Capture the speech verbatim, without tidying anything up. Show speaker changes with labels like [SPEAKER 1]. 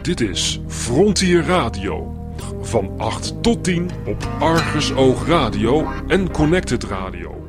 [SPEAKER 1] Dit is Frontier Radio. Van acht tot tien op Argusoog Radio en Connected Radio.